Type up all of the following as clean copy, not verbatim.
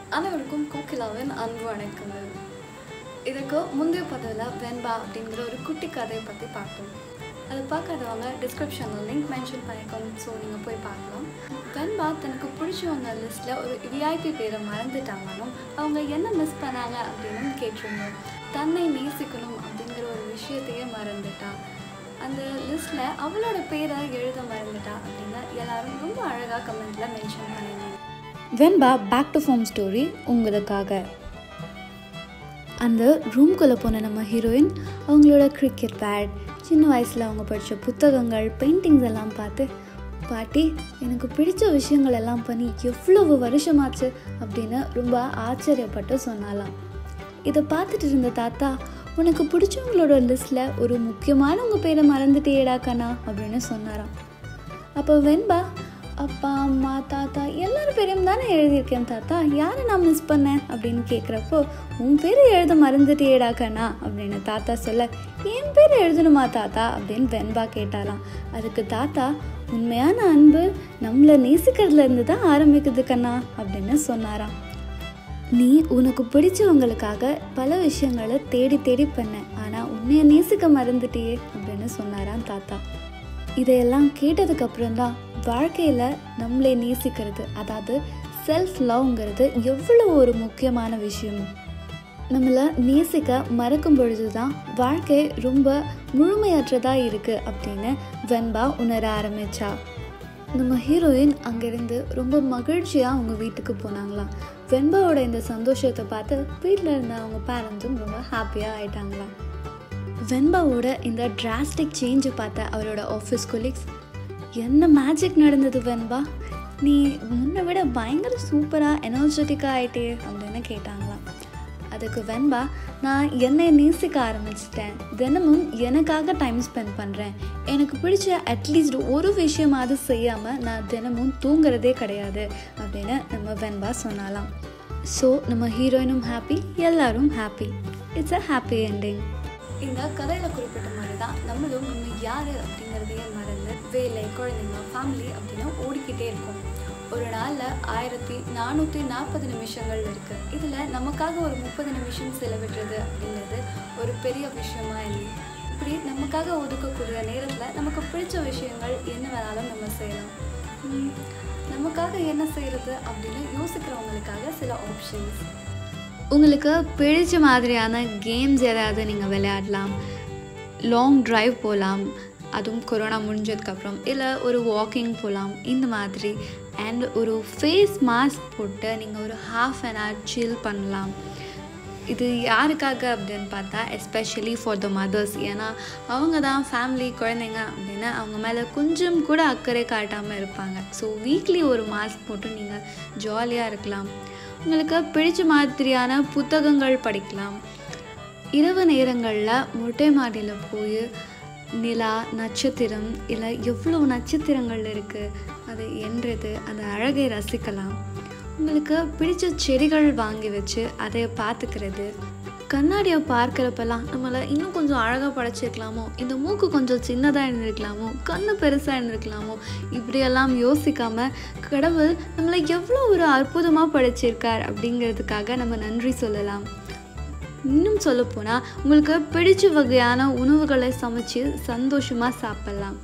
அனைவருக்கும் கோகிலாவின் அன்பு வணக்கங்கள். இதுக்கு முந்தைய பதிவில் வெண்பா அப்படிங்கிற ஒரு குட்டி கதையை பற்றி பார்த்தோம். அதை பார்க்காதவங்க டிஸ்கிரிப்ஷனில் லிங்க் மென்ஷன் பண்ணிக்கோங்க, ஸோ நீங்கள் போய் பார்க்கலாம். வெண்பா தனக்கு பிடிச்சவங்க லிஸ்ட்டில் ஒரு விஐபி பேரை மறந்துட்டாங்கன்னு அவங்க என்ன மிஸ் பண்ணாங்க அப்படின்னு கேட்டிருந்தோம். தன்னை நேசிக்கணும் அப்படிங்கிற ஒரு விஷயத்தையே மறந்துட்டா. அந்த லிஸ்ட்டில் அவளோட பேரை எழுத மறந்துட்டா அப்படின்னு எல்லாரும் ரொம்ப அழகாக கமெண்ட்டில் மென்ஷன் பண்ணியிருந்தாங்க. Venba back to farm story உங்களுக்காக. அந்த ரூம்குள்ளே போன நம்ம ஹீரோயின் அவங்களோட கிரிக்கெட் பேட், சின்ன வயசில் அவங்க படித்த புத்தகங்கள், பெயிண்டிங்ஸ் எல்லாம் பார்த்து, பாட்டி எனக்கு பிடிச்ச விஷயங்கள் எல்லாம் பண்ணி எவ்வளவு வருஷமாச்சு அப்படின்னு ரொம்ப ஆச்சரியப்பட்டு சொன்னாலாம். இதை பார்த்துட்டு இருந்த தாத்தா, உனக்கு பிடிச்சவங்களோட லிஸ்ட்டில் ஒரு முக்கியமானவங்க பேரை மறந்துட்டேடா கண்ணா அப்படின்னு சொன்னாராம். அப்போ வெண்பா, அப்பா அம்மா தாத்தா எல்லாரும் பேரையும் தானே எழுதியிருக்கேன் தாத்தா, யாரை நான் மிஸ் பண்ணேன் அப்படின்னு கேட்குறப்போ, உன் பேரை எழுத மறந்துட்டேடா கண்ணா அப்படின்னு தாத்தா சொல்ல, என் பேரை எழுதணுமா தாத்தா அப்படின்னு வெண்பா கேட்டாலாம். அதுக்கு தாத்தா, உண்மையான அன்பு நம்மளை நேசிக்கிறதுல இருந்து தான் ஆரம்பிக்குது கண்ணா அப்படின்னு சொன்னாராம். நீ உனக்கு பிடிச்சவங்களுக்காக பல விஷயங்களை தேடி தேடி பண்ண, ஆனால் உன்னைய நேசிக்க மறந்துட்டியே அப்படின்னு சொன்னாராம் தாத்தா. இதையெல்லாம் கேட்டதுக்கப்புறம் தான் வாழ்க்கையில் நம்மளே நேசிக்கிறது, அதாவது செல்ஃப் லவ்ங்கிறது எவ்வளோ ஒரு முக்கியமான விஷயம். நம்மளை நேசிக்க மறக்கும் பொழுது தான் வாழ்க்கை ரொம்ப முழுமையற்றதாக இருக்குது அப்படின்னு வெண்பா உணர ஆரம்பித்தா. நம்ம ஹீரோயின் அங்கேருந்து ரொம்ப மகிழ்ச்சியாக அவங்க வீட்டுக்கு போனாங்களாம். வெண்பாவோட இந்த சந்தோஷத்தை பார்த்து வீட்டில் இருந்த அவங்க பேரண்ட்ஸும் ரொம்ப ஹாப்பியாக ஆயிட்டாங்களாம். வெண்பாவோட இந்த டிராஸ்டிக் சேஞ்சை பார்த்த அவரோட ஆஃபீஸ் கொலீக்ஸ், என்ன மேஜிக் நடந்தது வெண்பா, நீ முன்னை விட பயங்கர சூப்பராக எனர்ஜெட்டிக்காக ஆகிட்டே அப்படின்னு கேட்டாங்களாம். அதுக்கு வெண்பா, நான் என்னை நேசிக்க ஆரம்பிச்சிட்டேன், தினமும் எனக்காக டைம் ஸ்பெண்ட் பண்ணுறேன், எனக்கு பிடிச்ச அட்லீஸ்ட் ஒரு விஷயமாவது செய்யாமல் நான் தினமும் தூங்குறதே கிடையாது அப்படின்னு நம்ம வெண்பா சொன்னாலாம். ஸோ நம்ம ஹீரோயினும் ஹாப்பி, எல்லாரும் happy. It's a happy ending. இந்த கதையில் குறிப்பிட்ட மாதிரி தான் நம்மளும் நம்ம யார் அப்படிங்கிறதையே மறந்து வேலை, குழந்தைங்க, ஃபேமிலி அப்படின்னு ஓடிக்கிட்டே இருக்கோம். ஒரு நாளில் 1440 நிமிஷங்கள் இருக்குது. இதில் நமக்காக ஒரு 30 நிமிஷம் செலவிடுறது அப்படிங்கிறது ஒரு பெரிய விஷயமா இல்லை. இப்படி நமக்காக ஒதுக்கக்கூடிய நேரத்தில் நமக்கு பிடிச்ச விஷயங்கள் என்ன வேணாலும் நம்ம செய்யலாம். நமக்காக என்ன செய்கிறது அப்படின்னு யோசிக்கிறவங்களுக்காக சில ஆப்ஷன்ஸ். உங்களுக்கு பிடிச்ச மாதிரியான கேம்ஸ் ஏதாவது நீங்கள் விளையாடலாம், லாங் ட்ரைவ் போகலாம், அதுவும் கொரோனா முடிஞ்சதுக்கப்புறம், இல்லை ஒரு வாக்கிங் போகலாம் இந்த மாதிரி. அண்ட் ஒரு ஃபேஸ் மாஸ்க் போட்டு நீங்கள் ஒரு ½ an hour சில் பண்ணலாம். இது யாருக்காக அப்படின்னு பார்த்தா எஸ்பெஷலி ஃபார் த மதர்ஸ். ஏன்னா அவங்க தான் ஃபேமிலி, குழந்தைங்க அப்படின்னு அவங்க மேலே கொஞ்சம் கூட அக்கறை காட்டாமல் இருப்பாங்க. ஸோ வீக்லி ஒரு மாஸ்க் போட்டு நீங்கள் ஜாலியாக இருக்கலாம். உங்களுக்கு பிடிச்ச மாதிரியான புத்தகங்கள் படிக்கலாம். இரவு நேரங்களில் மொட்டை மாடியில் போய் நிலா, நட்சத்திரம், இல்லை எவ்வளோ நட்சத்திரங்கள் இருக்குது அதை எண்ணுறது, அந்த அழகை ரசிக்கலாம். உங்களுக்கு பிடிச்ச செடிகள் வாங்கி வச்சு அதை பார்த்துக்கிறது. கண்ணாடியை பார்க்குறப்பெல்லாம் நம்மளை இன்னும் கொஞ்சம் அழகாக படைச்சிருக்கலாமோ, இந்த மூக்கு கொஞ்சம் சின்னதாக இருந்திருக்கலாமோ, கண்ணு பெருசாக இருந்திருக்கலாமோ, இப்படியெல்லாம் யோசிக்காமல் கடவுள் நம்மளை எவ்வளோ ஒரு அற்புதமாக படைச்சிருக்கார் அப்படிங்கிறதுக்காக நம்ம நன்றி சொல்லலாம். இன்னும் சொல்லப்போனால் உங்களுக்கு பிடிச்ச வகையான உணவுகளை சமைச்சு சந்தோஷமாக சாப்பிட்லாம்.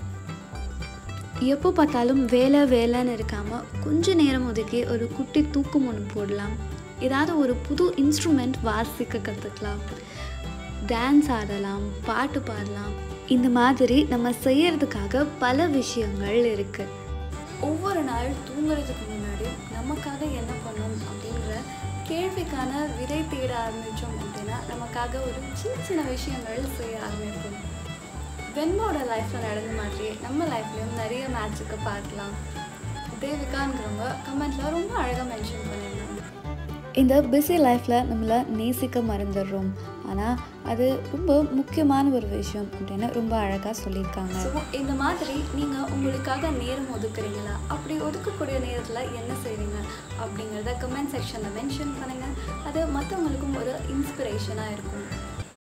எப்போ பார்த்தாலும் வேலை வேலைன்னு இருக்காமல் கொஞ்சம் நேரம் ஒதுக்கி ஒரு குட்டி தூக்கம் ஒன்று போடலாம். ஏதாவது ஒரு புது இன்ஸ்ட்ருமெண்ட் வாசிக்க கற்றுக்கலாம், டான்ஸ் ஆடலாம், பாட்டு பாடலாம். இந்த மாதிரி நம்ம செய்யறதுக்காக பல விஷயங்கள் இருக்குது. ஒவ்வொரு நாள் தூங்குறதுக்கு முன்னாடி நமக்காக என்ன பண்ணணும் அப்படிங்கிற கேள்விக்கான விடை தேட ஆரம்பித்தோம் அப்படின்னா நமக்காக ஒரு சின்ன சின்ன விஷயங்கள் செய்ய ஆரம்பிப்போம். வெண்பாவோட லைஃப்பில் நடந்த மாதிரியே நம்ம லைஃப்லேயும் நிறைய மேட்சுக்கு பார்க்கலாம். தேவிகாங்கிறவங்க கமெண்ட்டில் ரொம்ப அழகாக மென்ஷன் பண்ணியிருந்தாங்க. இந்த பிஸி லைஃப்பில் நம்மளை நேசிக்க மறந்துடுறோம், ஆனால் அது ரொம்ப முக்கியமான ஒரு விஷயம் அப்படின்னு ரொம்ப அழகாக சொல்லியிருக்காங்க. ஸோ இந்த மாதிரி நீங்கள் உங்களுக்காக நேரம் ஒதுக்குறீங்களா? அப்படி ஒதுக்கக்கூடிய நேரத்தில் என்ன செய்கிறீங்க அப்படிங்கிறத கமெண்ட் செக்ஷனில் மென்ஷன் பண்ணுங்கள். அது மற்றவங்களுக்கும் ஒரு இன்ஸ்பிரேஷனாக இருக்கும்.